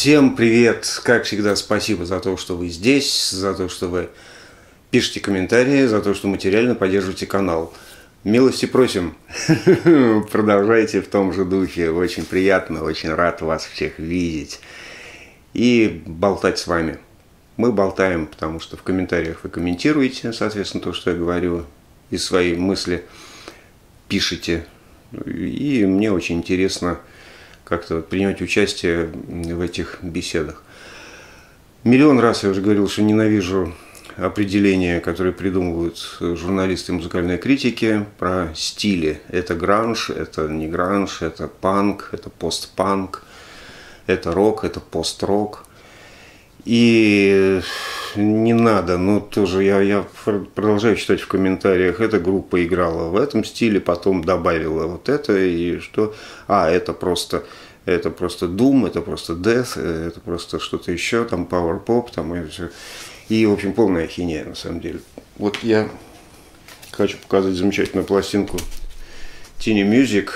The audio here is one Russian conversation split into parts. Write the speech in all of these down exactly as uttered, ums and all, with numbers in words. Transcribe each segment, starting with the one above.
Всем привет! Как всегда, спасибо за то, что вы здесь, за то, что вы пишете комментарии, за то, что материально поддерживаете канал. Милости просим, продолжайте в том же духе. Очень приятно, очень рад вас всех видеть и болтать с вами. Мы болтаем, потому что в комментариях вы комментируете, соответственно, то, что я говорю, и свои мысли пишете. И мне очень интересно как-то принимать участие в этих беседах. Миллион раз я уже говорил, что ненавижу определения, которые придумывают журналисты музыкальной критики про стили. Это гранж, это не гранж, это панк, это постпанк, это рок, это пост-рок. И не надо, но тоже я, я продолжаю читать в комментариях, эта группа играла в этом стиле, потом добавила вот это, и что, а, это просто, это просто Doom, это просто Death, это просто что-то еще, там Power Pop, там и все. И, в общем, полная ахинея, на самом деле. Вот я хочу показать замечательную пластинку Tiny Music,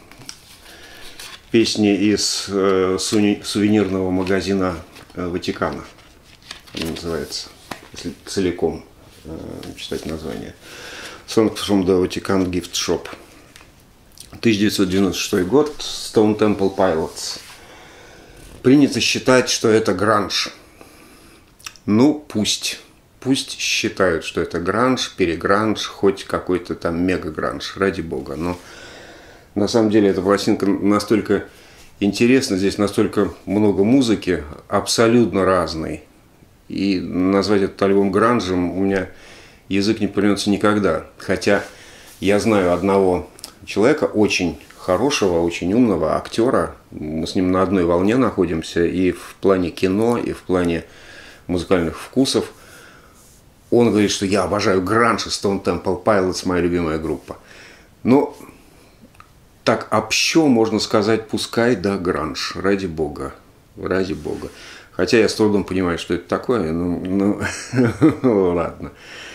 песни из э, сувенирного магазина Ватикана, называется, если целиком э, читать название. Songs from the Vatican Gift Shop. тысяча девятьсот девяносто шестой год, Stone Temple Pilots. Принято считать, что это гранж. Ну, пусть. Пусть считают, что это гранж, перегранж, хоть какой-то там мега-гранж, ради бога. Но на самом деле эта пластинка настолько интересно, здесь настолько много музыки, абсолютно разной. И назвать этот альбом гранжем у меня язык не повернется никогда. Хотя я знаю одного человека, очень хорошего, очень умного актера. Мы с ним на одной волне находимся и в плане кино, и в плане музыкальных вкусов. Он говорит, что я обожаю гранж, и Stone Temple Pilots моя любимая группа. Но так общо можно сказать, пускай, да, гранж, ради бога, ради бога. Хотя я с трудом понимаю, что это такое, ну, ну ладно.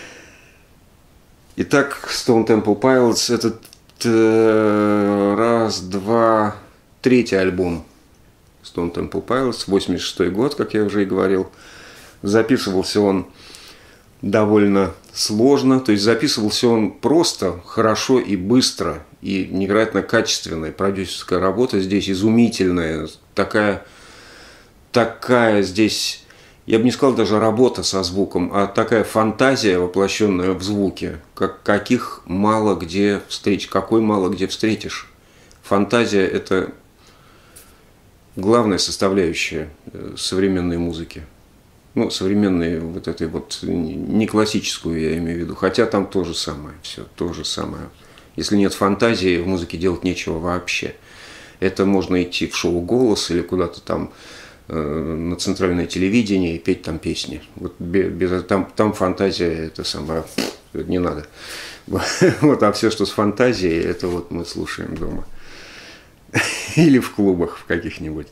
Итак, Stone Temple Pilots, это э, раз, два, третий альбом Stone Temple Pilots, восемьдесят шестой год, как я уже и говорил. Записывался он довольно сложно, то есть записывался он просто, хорошо и быстро, и невероятно качественная продюсерская работа здесь изумительная, такая, такая здесь, я бы не сказал даже работа со звуком, а такая фантазия, воплощенная в звуке, как, каких мало где встретишь, какой мало где встретишь. Фантазия – это главная составляющая современной музыки. Ну, современной вот этой вот, не классическую я имею в виду, хотя там то же самое, все то же самое. Если нет фантазии, в музыке делать нечего вообще. Это можно идти в шоу «Голос» или куда-то там э, на центральное телевидение и петь там песни. Вот без, без, там, там фантазия, это самое, не надо. Вот, а все, что с фантазией, это вот мы слушаем дома. Или в клубах в каких-нибудь.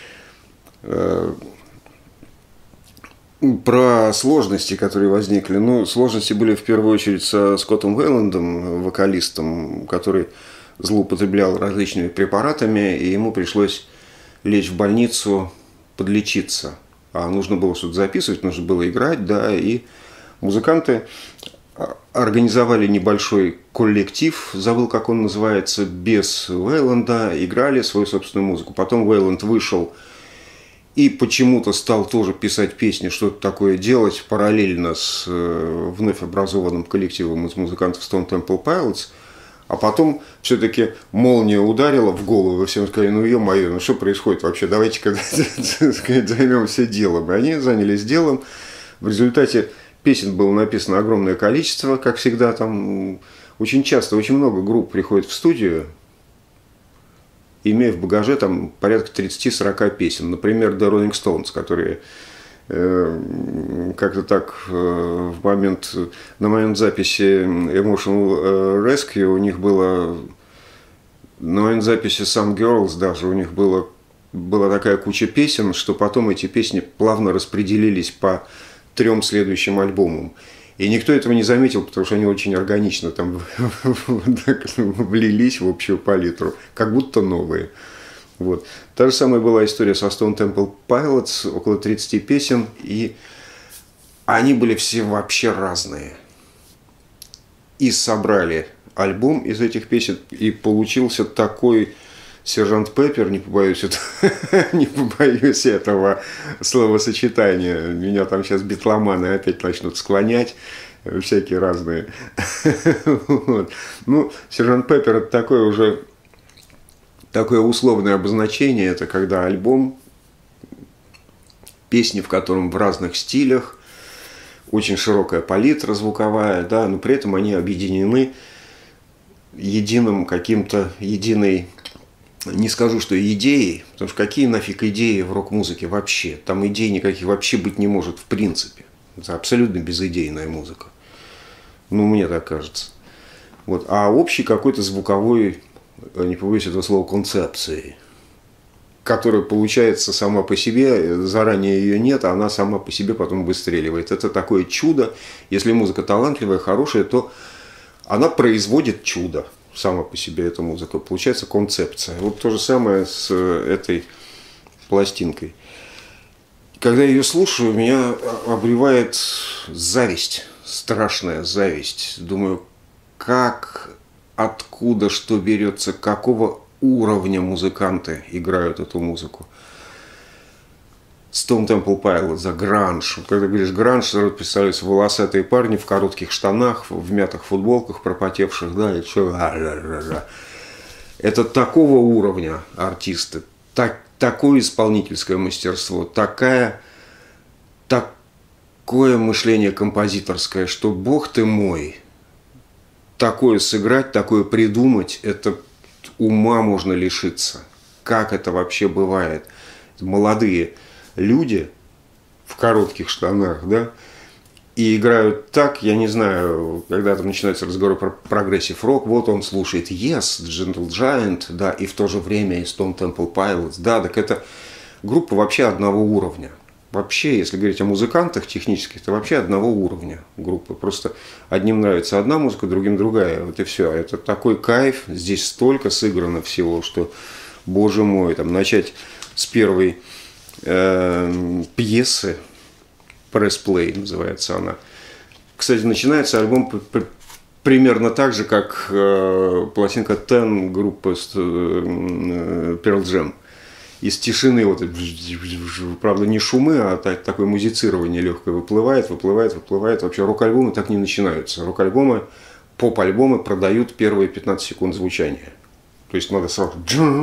Про сложности, которые возникли. Ну, сложности были в первую очередь со Скоттом Вейландом, вокалистом, который злоупотреблял различными препаратами, и ему пришлось лечь в больницу подлечиться. А нужно было что-то записывать, нужно было играть, да, и музыканты организовали небольшой коллектив, забыл, как он называется, без Вейланда, играли свою собственную музыку. Потом Вейланд вышел и почему-то стал тоже писать песни, что-то такое делать параллельно с э, вновь образованным коллективом из музыкантов Stone Temple Pilots. А потом все-таки молния ударила в голову, и всем сказали, ну ё-моё, ну что происходит вообще, давайте-ка займемся делом. И они занялись делом. В результате песен было написано огромное количество, как всегда там очень часто, очень много групп приходит в студию, имея в багаже там порядка тридцати-сорока песен. Например, The Rolling Stones, которые э, как-то так э, в момент, на момент записи Emotional Rescue у них было, на момент записи Some Girls даже у них было, была такая куча песен, что потом эти песни плавно распределились по трем следующим альбомам. И никто этого не заметил, потому что они очень органично там влились в общую палитру, как будто новые. Вот. Та же самая была история со Stone Temple Pilots, около тридцати песен, и они были все вообще разные. И собрали альбом из этих песен, и получился такой Сержант Пеппер, не побоюсь, это, не побоюсь этого словосочетания. Меня там сейчас битломаны опять начнут склонять, всякие разные. Вот. Ну, Сержант Пеппер — это такое уже такое условное обозначение, это когда альбом, песни, в котором в разных стилях, очень широкая палитра звуковая, да, но при этом они объединены единым каким-то, единой, не скажу, что идеей, потому что какие нафиг идеи в рок-музыке вообще? Там идей никаких вообще быть не может в принципе. Это абсолютно безидейная музыка. Ну, мне так кажется. Вот. А общий какой-то звуковой, не побоюсь этого слова, концепции, которая получается сама по себе, заранее ее нет, а она сама по себе потом выстреливает. Это такое чудо. Если музыка талантливая, хорошая, то она производит чудо. Сама по себе эта музыка. Получается концепция. Вот то же самое с этой пластинкой. Когда я ее слушаю, меня обревает зависть. Страшная зависть. Думаю, как, откуда, что берется, какого уровня музыканты играют эту музыку. Stone Temple Pilots, за гранж. Когда говоришь гранж, сразу представляются волосатые парни в коротких штанах, в мятых футболках, пропотевших, да, и что. Это такого уровня артисты, так, такое исполнительское мастерство, такая, такое мышление композиторское, что, бог ты мой, такое сыграть, такое придумать, это ума можно лишиться. Как это вообще бывает? Молодые люди в коротких штанах, да, и играют так, я не знаю, когда там начинается разговор про прогрессив рок, вот он слушает Yes, Gentle Giant, да, и в то же время и Stone Temple Pilots, да, так это группа вообще одного уровня. Вообще, если говорить о музыкантах технических, это вообще одного уровня группы. Просто одним нравится одна музыка, другим другая, вот и все. Это такой кайф, здесь столько сыграно всего, что, боже мой, там начать с первой э, пьесы, Press Play называется она. Кстати, начинается альбом примерно так же, как э, пластинка Ten группы э, Pearl Jam. Из тишины, вот, правда, не шумы, а так, такое музицирование легкое выплывает, выплывает, выплывает. Вообще рок-альбомы так не начинаются. Рок-альбомы, поп-альбомы продают первые пятнадцать секунд звучания. То есть надо сразу,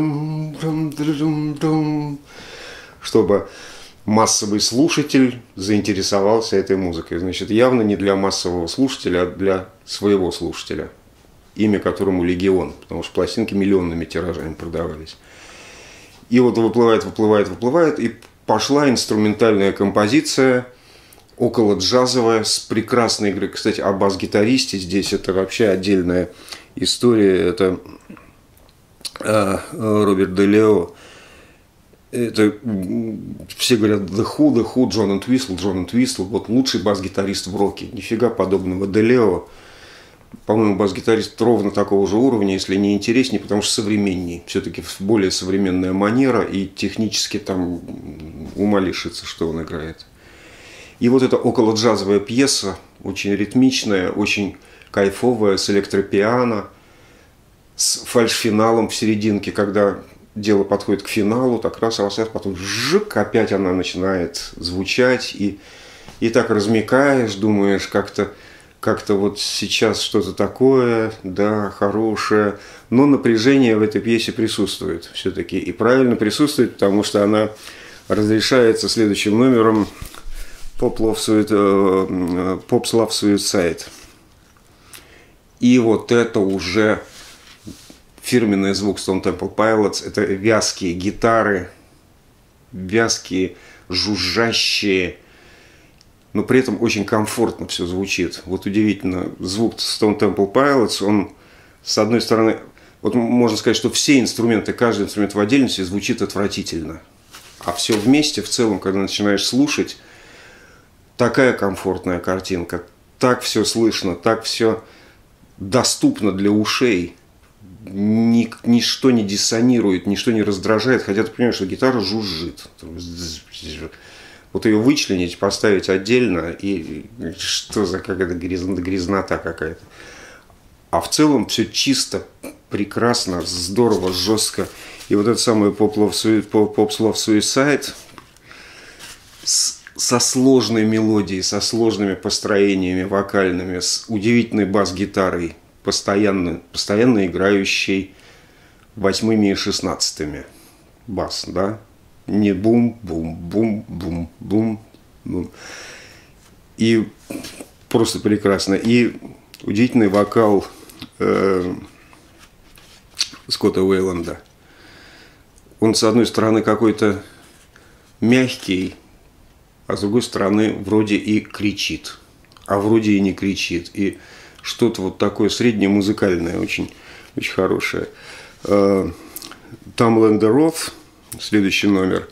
чтобы массовый слушатель заинтересовался этой музыкой. Значит, явно не для массового слушателя, а для своего слушателя, имя которому Легион, потому что пластинки миллионными тиражами продавались. И вот выплывает, выплывает, выплывает, и пошла инструментальная композиция, около джазовая, с прекрасной игрой. Кстати, о бас-гитаристе здесь это вообще отдельная история. Это э, Роберт Де Лео. Это все говорят The Who, The Who, Джон Энтвистл, Джон Энтвистл. Вот лучший бас-гитарист в роке. Нифига подобного. Де Лео, по-моему, бас-гитарист ровно такого же уровня, если не интереснее, потому что современней. Все-таки более современная манера, и технически там ума лишится, что он играет. И вот эта около джазовая пьеса, очень ритмичная, очень кайфовая, с электропиано, с фальш-финалом в серединке, когда дело подходит к финалу, так раз, раз, раз, потом жик, опять она начинает звучать, и, и так размякаешь, думаешь, как-то как-то вот сейчас что-то такое, да, хорошее, но напряжение в этой пьесе присутствует все-таки, и правильно присутствует, потому что она разрешается следующим номером Pop's Love Suicide. И вот это уже фирменный звук Stone Temple Pilots, это вязкие гитары, вязкие, жужжащие, но при этом очень комфортно все звучит. Вот удивительно, звук Stone Temple Pilots, он, с одной стороны, вот можно сказать, что все инструменты, каждый инструмент в отдельности звучит отвратительно. А все вместе, в целом, когда начинаешь слушать, такая комфортная картинка, так все слышно, так все доступно для ушей. ни, ничто не диссонирует, ничто не раздражает, хотя ты понимаешь, что гитара жужжит. Вот ее вычленить, поставить отдельно, и что за какая-то грязнота какая-то. А в целом все чисто, прекрасно, здорово, жестко. И вот это самое Pop Love Suicide со сложной мелодией, со сложными построениями вокальными, с удивительной бас-гитарой, постоянно, постоянно играющей восьмыми и шестнадцатыми. Бас, да? Не бум-бум-бум-бум-бум-бум. И просто прекрасно. И удивительный вокал э, Скотта Уэйланда. Он, с одной стороны, какой-то мягкий, а с другой стороны, вроде и кричит, а вроде и не кричит. И что-то вот такое среднее музыкальное, очень, очень хорошее. Tumble in the Rough, следующий номер.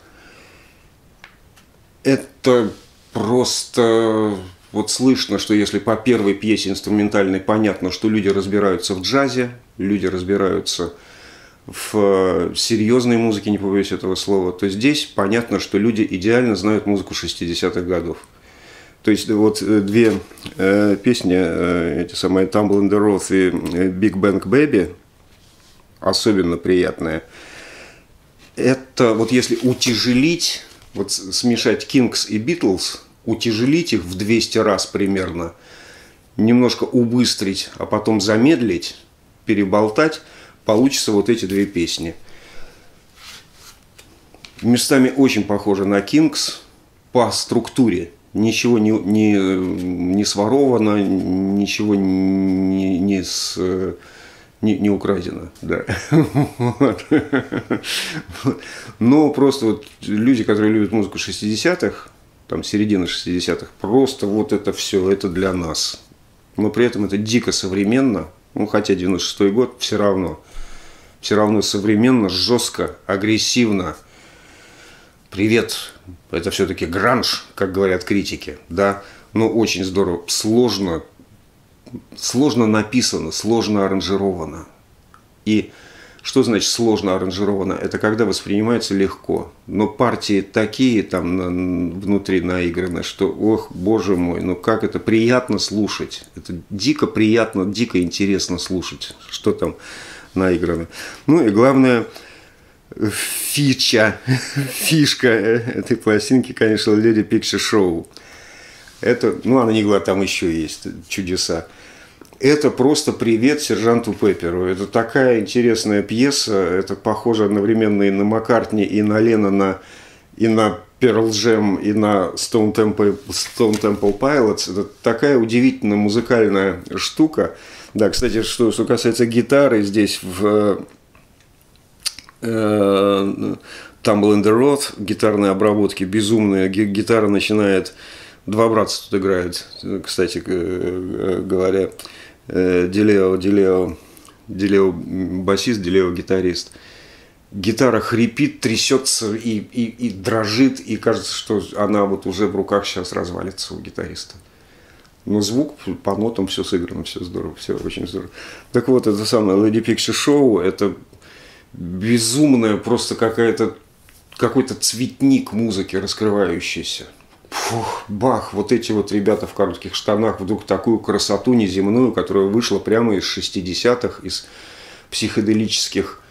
Это просто... Вот слышно, что если по первой пьесе инструментальной понятно, что люди разбираются в джазе, люди разбираются в серьезной музыке, не побоюсь этого слова, то здесь понятно, что люди идеально знают музыку шестидесятых годов. То есть вот две э, песни, э, эти самые Tumble in the Rough и Big Bang Baby, особенно приятные. Это вот если утяжелить, вот смешать Kings и Beatles, утяжелить их в двести раз примерно, немножко убыстрить, а потом замедлить, переболтать, получится вот эти две песни. Местами очень похожи на Kings по структуре. Ничего не, не, не своровано, ничего не, не, с, не, не украдено. Да. Вот. Но просто вот люди, которые любят музыку шестидесятых, там середина шестидесятых, просто вот это все, это для нас. Но при этом это дико современно, ну хотя девяносто шестой год, все равно. Все равно современно, жестко, агрессивно. Привет, это все-таки гранж, как говорят критики, да, но очень здорово, сложно, сложно написано, сложно аранжировано. И что значит сложно аранжировано? Это когда воспринимается легко, но партии такие там на, внутри наиграны, что, ох, боже мой, ну как это приятно слушать, это дико приятно, дико интересно слушать, что там наиграно. Ну и главное, фича, фишка этой пластинки, конечно, Lady Picture Show. Это, ну, Анигла там еще есть чудеса. Это просто привет сержанту Пепперу. Это такая интересная пьеса. Это похоже одновременно и на Маккартни, и на Леннона, и на Pearl Jam, и на Stone Temple, Stone Temple Pilots. Это такая удивительная музыкальная штука. Да, кстати, что, что касается гитары, здесь в Tumble in the Rough гитарные обработки безумные. Гитара начинает... Два братца тут играют, кстати говоря. Дилео, Дилео, Дилео басист, Дилео гитарист. Гитара хрипит, трясется и, и, и дрожит, и кажется, что она вот уже в руках сейчас развалится у гитариста. Но звук по нотам, все сыграно, все здорово, все очень здорово. Так вот, это самое Lady Picture Show, это безумная просто какая-то, какой-то цветник музыки раскрывающийся. Фух, бах, вот эти вот ребята в коротких штанах вдруг такую красоту неземную, которая вышла прямо из шестидесятых, из психоделических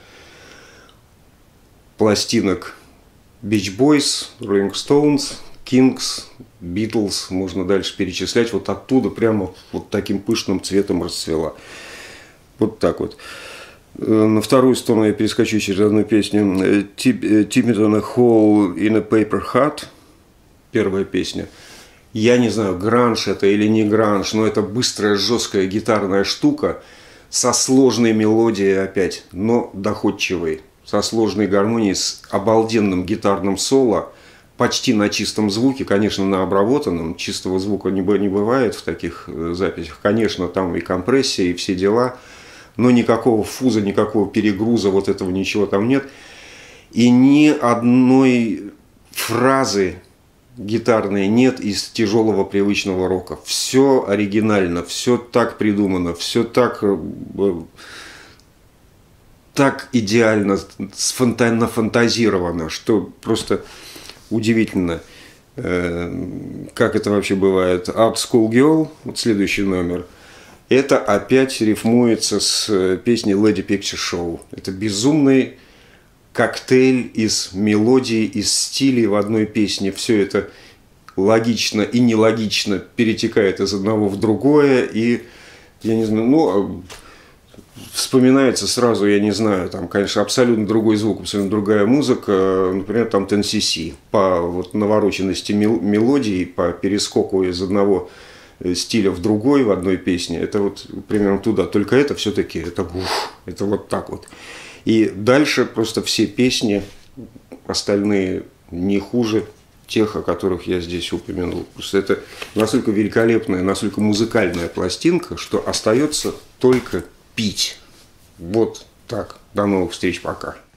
пластинок Beach Boys, Rolling Stones, Kings, Beatles, можно дальше перечислять, вот оттуда прямо вот таким пышным цветом расцвела. Вот так вот. На вторую сторону я перескочу через одну песню. Timothy Hall in a Paper Hat. Первая песня. Я не знаю, гранж это или не гранж, но это быстрая, жесткая гитарная штука со сложной мелодией опять, но доходчивой, со сложной гармонией, с обалденным гитарным соло, почти на чистом звуке, конечно, на обработанном. Чистого звука не бывает в таких записях. Конечно, там и компрессия, и все дела, но никакого фуза, никакого перегруза, вот этого ничего там нет. И ни одной фразы гитарные нет из тяжелого привычного рока. Все оригинально, все так придумано, все так так идеально нафантазировано, что просто удивительно, как это вообще бывает. Art School Girl, вот следующий номер, это опять рифмуется с песней Lady Picture Show. Это безумный коктейль из мелодий, из стилей в одной песне. Все это логично и нелогично перетекает из одного в другое. И, я не знаю, ну, вспоминается сразу, я не знаю, там, конечно, абсолютно другой звук, абсолютно другая музыка. Например, там Тен Си Си. По вот, навороченности мелодии, по перескоку из одного стиля в другой в одной песне. Это вот примерно туда. Только это все-таки, это, ух, это вот так вот. И дальше просто все песни, остальные не хуже тех, о которых я здесь упомянул. Просто это настолько великолепная, настолько музыкальная пластинка, что остается только пить. Вот так. До новых встреч. Пока.